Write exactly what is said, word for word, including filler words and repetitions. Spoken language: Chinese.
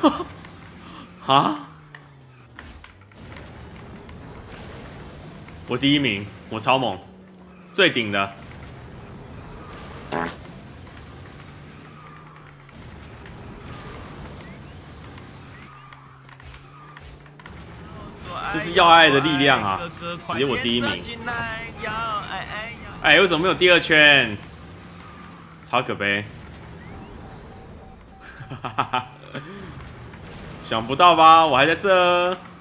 啊！我第一名，我超猛，最顶的。这是要爱的力量啊！直接我第一名。哎，为什么没有第二圈？超可悲！哈哈哈！想不到吧？我还在这。